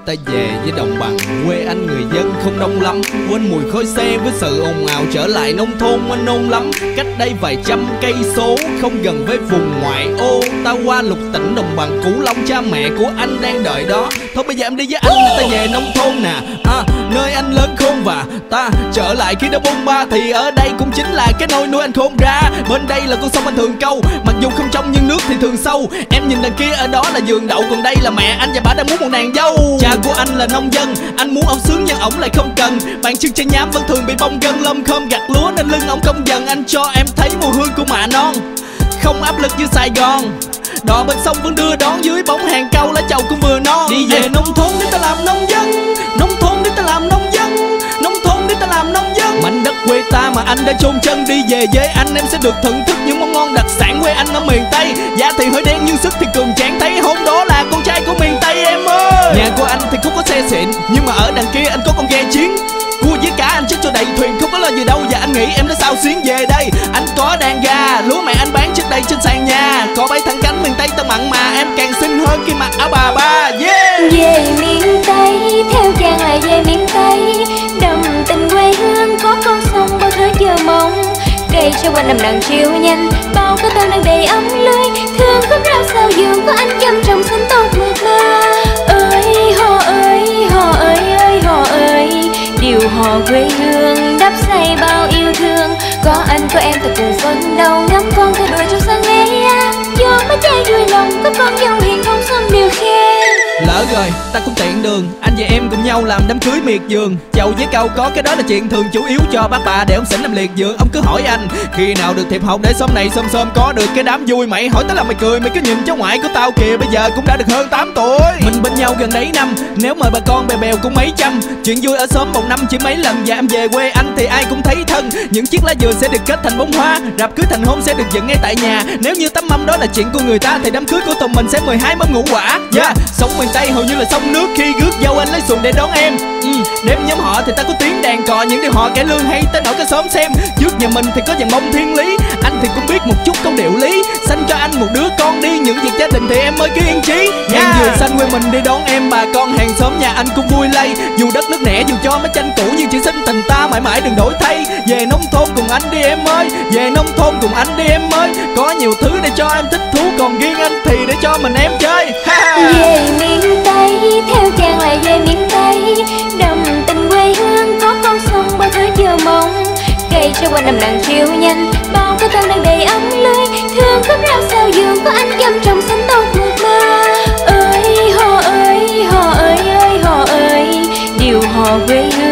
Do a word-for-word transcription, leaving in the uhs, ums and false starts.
ta về với đồng bằng. Quê anh người dân không đông lắm, quên mùi khói xe với sự ồn ào. Trở lại nông thôn anh nôn lắm, cách đây vài trăm cây số, không gần với vùng ngoại ô. Ta qua lục tỉnh đồng bằng Cửu Long, cha mẹ của anh đang đợi đó. Thôi bây giờ em đi với anh, ta về nông thôn nè, à, nơi anh lớn khôn. Và ta trở lại khi đã bốn ba, thì ở đây cũng chính là cái nôi nuôi anh khôn ra. Bên đây là con sông anh thường câu, mặc dù không trong nhưng nước thì thường sâu. Em nhìn đằng kia ở đó là vườn đậu, còn đây là mẹ anh và bà đang muốn một nàng dâu. Cha của anh là nông dân, anh muốn ông sướng nhưng ổng lại không cần. Bàn chân chân nhám vẫn thường bị bong gân, lông khom gặt lúa nên lưng ổng không dần. Anh cho em thấy mùi hương của mạ non, không áp lực như Sài Gòn. Đò bên sông vẫn đưa đón dưới bóng hàng cau, lá chầu cũng vừa non. Đi về nông thôn để ta làm nông dân, nông thôn để ta làm nông dân, nông thôn để ta làm nông dân. Mảnh đất quê ta mà anh đã chôn chân, đi về với anh em sẽ được thưởng thức những món ngon đặc sản quê anh ở miền Tây. Da thì hơi đen nhưng sức thì cường tráng, thấy hôm đó là con trai của miền Tây em ơi. Nhà của anh thì không có xe xịn, nhưng mà ở đằng kia anh có con ghe chiến. Cua với cá anh chất cho đầy thuyền, không có lo gì đâu. Và anh nghĩ em đã sao xuyến về đây. Anh có đàn gà, lúa mẹ anh bán trước đây trên sàn nhà. Có bay thẳng cánh miền Tây ta mặn mà, em càng xinh hơn khi mặc áo bà ba. Yeah. Về miền Tây, theo chàng là về miền Tây. Đậm tình quê hương, có con sông bao thứ chờ mong. Cây cho quanh nằm đằng chiều nhanh, bao cái tên đang đầy ấm lưới. Thương khúc rau sao giường của anh chăm trồng xanh tốt mượt mà. Ơi hò ơi, hò ơi ơi hò ơi, điều hò quê hương đắp xây bao yêu thương. Có anh có em ta cùng phấn đấu, ngắm con theo đuổi trong sáng lễ. Cho mấy cha vui lòng, có con dâu hiền không xóm điều khen. Lỡ rồi, ta cũng tiện đường, anh và em cùng nhau làm đám cưới miệt vườn. Chầu với câu có cái đó là chuyện thường, chủ yếu cho bác bà để ông xỉn làm liệt vườn. Ông cứ hỏi anh, khi nào được thiệp học để xóm này xôm xôm có được cái đám vui. Mày hỏi tới là mày cười, mày cứ nhìn cháu ngoại của tao kìa, bây giờ cũng đã được hơn tám tuổi. Mình bên nhau gần đấy năm, nếu mời bà con bè bèo cũng mấy trăm. Chuyện vui ở xóm một năm chỉ mấy lần, và em về quê anh thì ai cũng thấy thân. Những chiếc lá dừa sẽ được kết thành bông hoa, rạp cưới thành hôn sẽ được dựng ngay tại nhà. Nếu như tấm mâm đó là chuyện của người ta thì đám cưới của tụi mình sẽ mười hai mâm ngũ quả. Yeah, sống miền Tây hầu như là sông nước, khi rước dâu anh lấy xuồng để đón em. ừ. Đêm nhóm họ thì ta có tiếng đàn cò, những điều họ cải lương hay tới nỗi cả xóm xem. Trước nhà mình thì có dàn bông thiên lý, anh thì cũng biết một chút câu điệu lý. Sanh cho anh một đứa con đi, những việc gia đình thì em mới cứ yên chí. Ngang vừa xanh quê mình đi đón em, bà con hàng xóm nhà anh cũng vui lây. Dù đất nước nẻ dù cho mấy tranh cũ, nhưng chỉ xin tình ta mãi mãi đừng đổi thay. Về nông thôn cùng anh đi em ơi, về nông thôn cùng anh đi em ơi. Có nhiều thứ để cho em thích thú, còn riêng anh thì để cho mình em chơi. Về miền Tây, theo chàng là về miền Tây. Đậm tình quê hương, có con sông bao thứ chờ mong. Cây cho quanh nằm đằng chiều nhanh, bao cái tên đang đầy ấm lưới. Thương khúc rau sao giường của anh chăm trồng xanh tốt mượt mà. Ơi hò ơi, hò ơi ơi hò ơi, điều hò quê hương